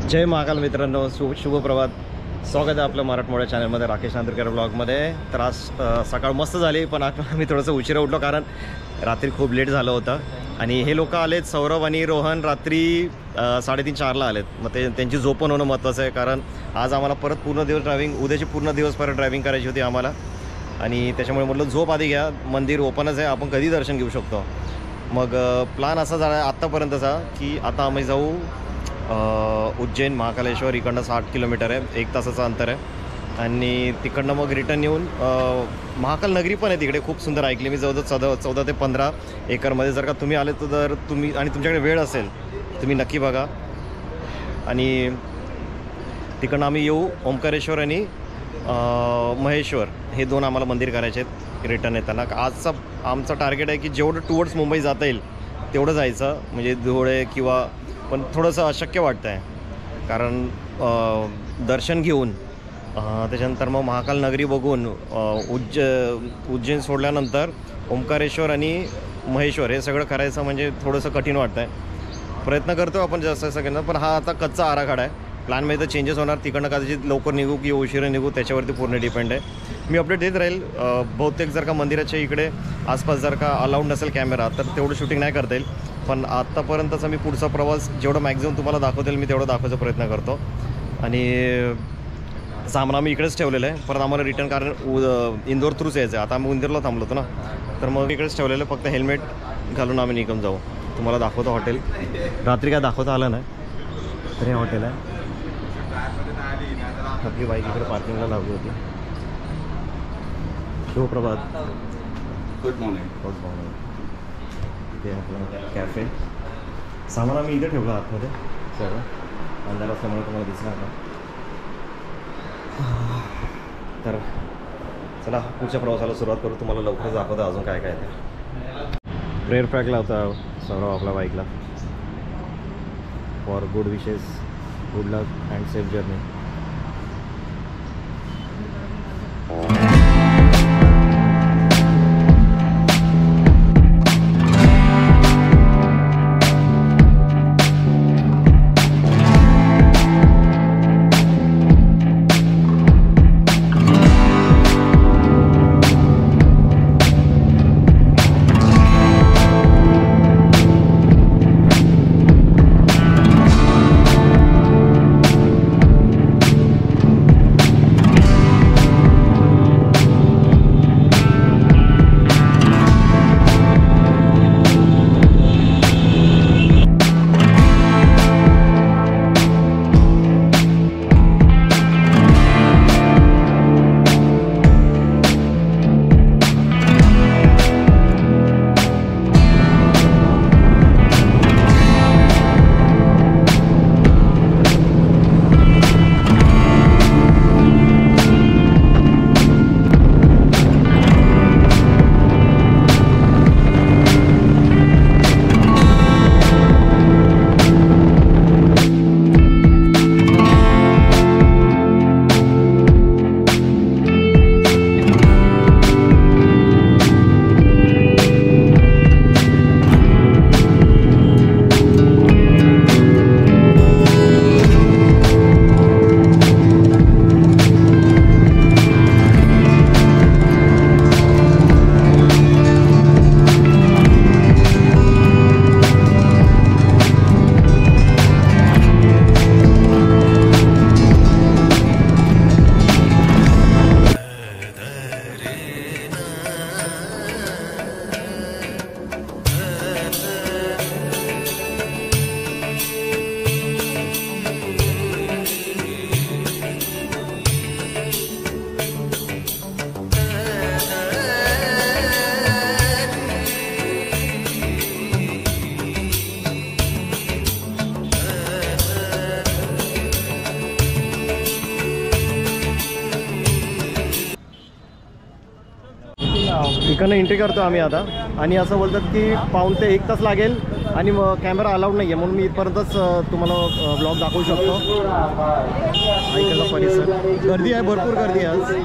जय महाकाल मित्रांनो, शुभप्रभात. स्वागत आहे आपलं मराठमोळ्या चॅनलमध्ये, राकेश नांदुरकर ब्लॉगमध्ये. तर आज सकाळ मस्त झाली, पण आम्ही थोडंसं उशिरा उठलो कारण रात्री खूप लेट झालं होतं. आणि हे लोक आलेत, सौरभ आणि रोहन रात्री 3:30-4ला आलेत. मग त्यांची झोप पण होणं महत्त्वाचं आहे, कारण आज आम्हाला परत पूर्ण दिवस ड्रायव्हिंग, उद्याची पूर्ण दिवस परत ड्रायव्हिंग करायची होती आम्हाला. आणि त्याच्यामुळे म्हटलं झोप आधी घ्या, मंदिर ओपनच आहे, आपण कधी दर्शन घेऊ शकतो. मग प्लॅन असा झाला आत्तापर्यंतचा की आता आम्ही जाऊ उज्जैन महाकालेश्वर. इकडनं 60 किलोमीटर आहे, 1 तासाचं अंतर आहे. आणि तिकडनं मग रिटर्न येऊन महाकाल नगरी पण आहे तिकडे, खूप सुंदर ऐकली मी. जवळजवळ 14 ते 15 एकरमध्ये. जर का तुम्ही आले तर तुम्ही आणि तुमच्याकडे वेळ असेल तुम्ही नक्की बघा. आणि तिकडनं आम्ही येऊ ओंकारेश्वर आणि महेश्वर, हे 2 आम्हाला मंदिर करायचे आहेत रिटर्न येताना. आजचा आमचं टार्गेट आहे की जेवढं टुवर्ड्स मुंबई जाता येईल तेवढं जायचं, म्हणजे धुळे किंवा, पण थोडंसं अशक्य वाटतं आहे कारण दर्शन घेऊन त्याच्यानंतर मग महाकाल नगरी बघून उज्जैन सोडल्यानंतर ओंकारेश्वर आणि महेश्वर हे सगळं करायचं म्हणजे थोडंसं कठीण वाटतं आहे. प्रयत्न करतो आपण जास्त सगळ्यांना, पण हा आता कच्चा आराखडा आहे. प्लॅनमध्ये तर चेंजेस होणार, तिकडनं कदाचित लवकर निघू की उशिरा निघू त्याच्यावरती पूर्ण डिपेंड आहे. मी अपडेट देत राहील. बहुतेक जर का मंदिराच्या इकडे आसपास जर का अलाउड नसेल कॅमेरा तर तेवढं शूटिंग नाही करता येईल. पण आत्तापर्यंतचा मी पुढचा प्रवास जेवढं मॅक्झिमम तुम्हाला दाखवता येईल मी तेवढं दाखवायचा प्रयत्न करतो. आणि सामान आम्ही इकडेच ठेवलेलं आहे, परत आम्हाला रिटर्न कारण इंदोर थ्रूच यायचं आहे. आता आम्ही इंदोरला थांबलो होतो ना, तर मग इकडेच ठेवलेलं आहे. फक्त हेल्मेट घालून आम्ही निघून जाऊ. तुम्हाला दाखवतो हॉटेल. रात्री काय दाखवता आलं नाही, तर हे हॉटेल आहे. आपली बाईक इकडे पार्किंगला लावली होती. शुभप्रभात. Good morning. Good morning. इथे आपलं कॅफे. सामान आम्ही इथे ठेवलं आतमध्ये सगळं, अंधार असल्यामुळे तुम्हाला दिसणार नाही. तर चला पुढच्या प्रवासाला सुरुवात करू. तुम्हाला लवकरच दाखवतो अजून काय काय ते. प्रेयर फ्लॅग लावता सौरभ आपल्या बाईकला. For good wishes, good luck and safe journey. इकडनं एंट्री करतो आम्ही आता. आणि असं बोलतात की 1.5 ते 1 तास लागेल आणि मग कॅमेरा अलाउड नाही आहे, म्हणून मी इथपर्यंतच तुम्हाला ब्लॉग दाखवू शकतो. इकडला परिसर, गर्दी आहे, भरपूर गर्दी आहे आज.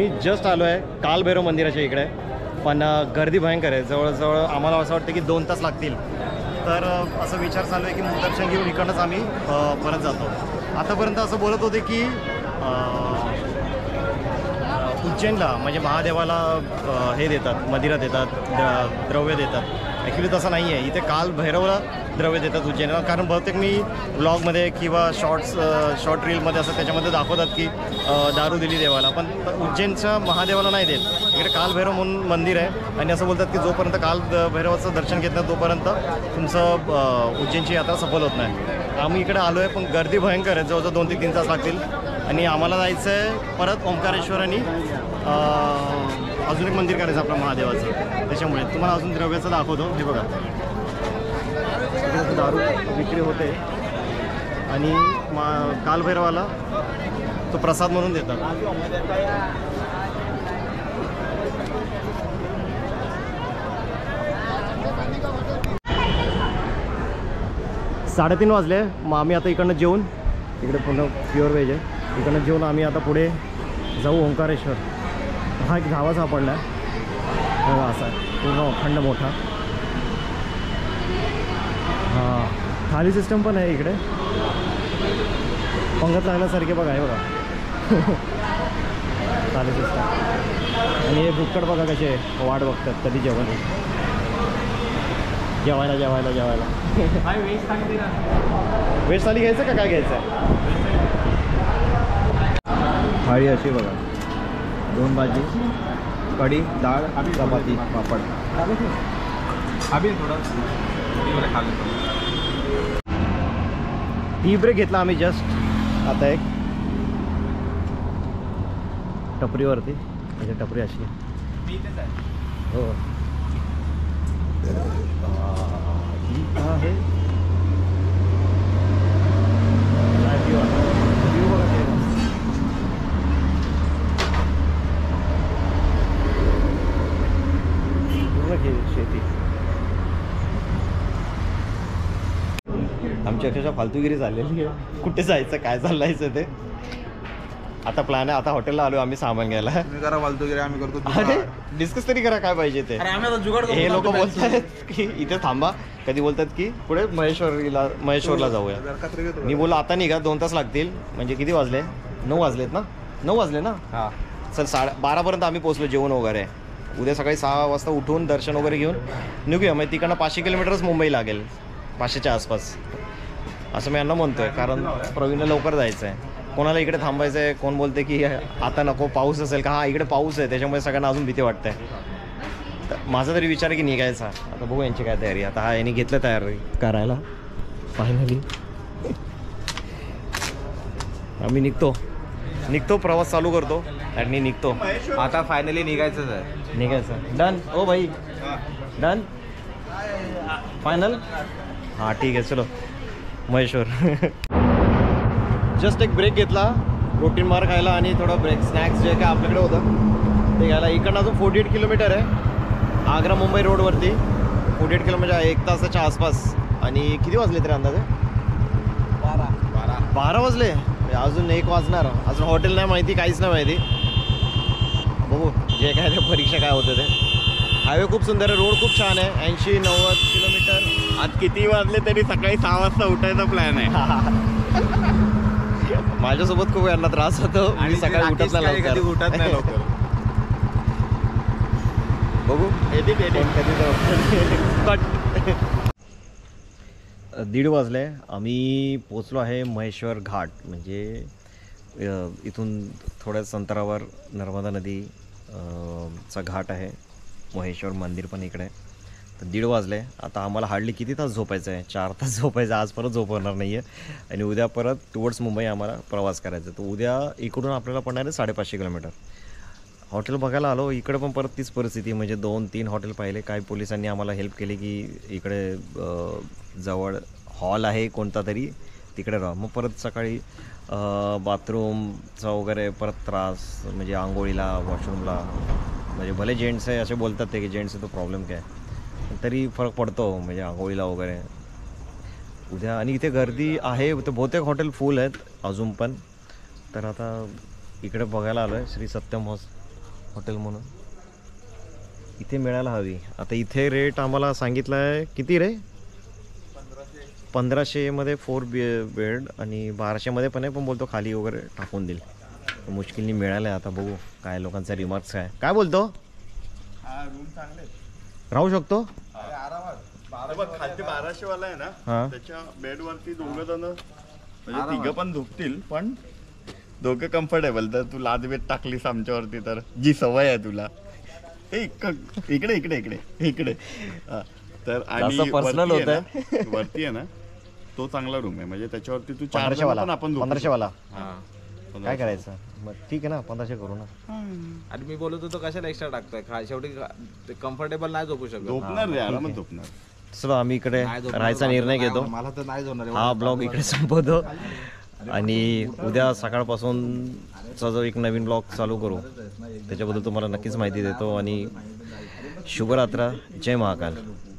आम्ही जस्ट आलो आहे कालभैरव मंदिराच्या इकडे, पण गर्दी भयंकर आहे. जवळजवळ आम्हाला असं वाटतं की 2 तास लागतील. तर असं विचार चालू आहे की दर्शन घेऊन इकडनंच आम्ही परत जातो. आतापर्यंत असं बोलत होते की उज्जैनला म्हणजे महादेवाला हे देतात, मदिरा देतात, द्रव्य देतात. ॲक्च्युली तसं नाही आहे. इथे कालभैरवला द्रव्य देतात उज्जैनला. कारण बहुतेक मी ब्लॉगमध्ये किंवा शॉर्ट रीलमध्ये असं त्याच्यामध्ये दाखवतात की दारू दिली देवाला, पण उज्जैनच्या महादेवाला नाही देत. इकडे कालभैरव म्हणून मंदिर आहे आणि असं बोलतात की जोपर्यंत कालभैरवाचं दर्शन घेत नाही तोपर्यंत तुमचं उज्जैनची यात्रा सफल होत नाही. आम्ही इकडे आलो आहे, पण गर्दी भयंकर आहे. जवळजवळ 2 ते 3 तास लागतील. आणि आम्हाला जायचं आहे परत ओंकारेश्वर आणि अजून एक मंदिर करायचं आपलं महादेवाचं. त्याच्यामुळे तुम्हाला अजून द्रव्याचं दाखवतो. हे बघा, दारू विक्री होते आणि कालभैरवाला तो प्रसाद म्हणून देतात. 3:30 वाजले. मग आम्ही आता इकडनं जेवून, इकडे पूर्ण प्युअर व्हेज आहे, इकडनं जेवून आम्ही आता पुढे जाऊ ओंकारेश्वर. हा एक धावा सापडला आहे बघा, असा आहे पूर्ण अखंड मोठा. हां, थाली सिस्टम पण आहे इकडे. पंगत लागल्यासारखे बघा, आहे बघा थाली सिस्टम. आणि हे भुक्कड बघा कसे वाट बघतात कधी जेवण जेवायला. व्हेज थाली घ्यायचं का काय घ्यायचं आहे? थाळी अशी बघा, 2 भाजी, कढी, डाळ, चपाती, पापड. टी ब्रेक घेतला आम्ही जस्ट आता एक टपरीवरती. म्हणजे टपरी अशी हो, ही आहे शेती. आमची अक्षरशः फालतूगिरी झालेली आहे. कुठे जायचं, काय चाललायचं ते. आता प्लॅन आहे, आता हॉटेलला आलो आम्ही सामान घ्यायला. करा फालतूगिरी, आम्ही करतो. अरे डिस्कस तरी करा काय पाहिजे ते. हे लोक बोलतात की इथे थांबा, कधी बोलतात की पुढे महेश्वरला जाऊया. मी बोललो आता निघा, 2 तास लागतील. म्हणजे किती वाजले? 9 वाजलेत ना? 9 वाजले ना? हां सर, 12:30पर्यंत आम्ही पोचलो जेवण वगैरे. उद्या सकाळी 6 वाजता उठून दर्शन वगैरे घेऊन निघूया. म्हणजे तिकडनं 500 किलोमीटरच मुंबई लागेल, 500च्या आसपास असं मी यांना म्हणतोय. कारण प्रवीणला लवकर जायचं आहे. कोणाला इकडे थांबायचं आहे, कोण बोलते की आता नको, पाऊस असेल का. हां इकडे पाऊस आहे, त्याच्यामुळे सगळ्यांना अजून भीती वाटते. तर माझा तरी विचार आहे की निघायचा. आता बघू यांची काय तयारी. आता हा यांनी घेतलं तयारी करायला. फायनली आम्ही निघतो, प्रवास चालू करतो आणि निघतो. आता फायनली निघायचंच आहे. निघायचं. डन ओ भाई, डन फायनल. हां ठीक आहे, चलो महेश्वर. जस्ट एक ब्रेक घेतला प्रोटीन बार खायला आणि थोडं ब्रेक स्नॅक्स जे काय आपल्याकडे होतं ते घ्यायला. इकडनं अजून 48 किलोमीटर आहे आग्रा मुंबई रोडवरती. 48 किलोमीटर, 1 तासाच्या आसपास. आणि किती वाजले तरी अंदाजे? 12 वाजले. अजून 1 वाजणार. अजून हॉटेल नाही माहिती, काहीच नाही माहिती. बघू जे काय ते परीक्षा काय होतं ते. हायवे खूप सुंदर आहे, रोड खूप छान आहे. 80-90 किलोमीटर. आज किती वाजले तरी सकाळी 6 वाजता उठायचा प्लॅन आहे. माझ्यासोबत खूप यांना त्रास होतो. मी सकाळी उठत नाही लवकर. बघू कधी 1:30 वाजले. आम्ही पोचलो आहे महेश्वर घाट. म्हणजे इथून थोड्याच अंतरावर नर्मदा नदी चा घाट आहे. महेश्वर मंदिर पण इकडे. तर 1:30 वाजले. आता आम्हाला हार्डली किती तास झोपायचं आहे? 4 तास झोपायचं. आज परत झोप होणार नाही आहे. आणि उद्या परत टुवर्ड्स मुंबई आम्हाला प्रवास करायचा. तर उद्या इकडून आपल्याला पडणार आहे 550 किलोमीटर. हॉटेल बघायला आलो, इकडे पण परत तीच परिस्थिती. म्हणजे 2-3 हॉटेल पाहिले. काही पोलिसांनी आम्हाला हेल्प केली की इकडे जवळ हॉल आहे कोणता तरी, तिकडे राहा. मग परत सकाळी बाथरूमचा वगैरे परत त्रास. म्हणजे आंघोळीला, वॉशरूमला. म्हणजे भले जेंट्स आहे असे बोलतात ते की जेंट्स आहे तो प्रॉब्लेम काय, तरी फरक पडतो म्हणजे आंघोळीला वगैरे उद्या. आणि इथे गर्दी आहे, तर बहुतेक हॉटेल फुल आहेत अजून पण. तर आता इकडे बघायला आलो आहे श्री सत्यम हॉटेल म्हणून इथे मिळायला हवी. आता इथे रेट आम्हाला सांगितलं आहे किती रे? 1500मध्ये 4 बेड आणि 1200मध्ये पण आहे, पण बोलतो खाली वगैरे टाकून देईल. मुश्किलनी मिळालं आहे. आता बघू काय लोकांचा रिमार्क्स काय बोलतो. रूम चांगले राहू शकतो खालचे 1200 वाला आहे हा. ना, त्याच्या बेड वरती दोघं जण म्हणजे तिघं पण झोपतील, पण दोघं कम्फर्टेबल. तर तू लाद बेड टाकलीस आमच्यावरती तर जी सवय आहे तुला. इकडे इकडे इकडे इकडे हा. तर आणि जास्त personal वरती आहे ना, वरती आहे ना तो चांगला रूम आहे, म्हणजे त्याच्यावरती तू 4 जण पण आपण झोपू 1500 वाला शकतो. काय करायचं मग? ठीक आहे ना 1500 करू ना. आणि मी बोलत होतो कशाला एक्स्ट्रा टाकतोय, शेवटी कम्फर्टेबल नाही झोपू शकत. झोपणार रे, आरामात झोपणार. चलो आम्ही इकडे नाही झोपणार, राहायचा निर्णय नाही घेतो. होणार, मला तर नाही झोपणार. हा ब्लॉग इकडे संपवतो आणि उद्या सकाळपासूनचा जो एक नवीन ब्लॉग चालू करू त्याच्याबद्दल तुम्हाला नक्कीच माहिती देतो. आणि शुभरात्र, जय महाकाल.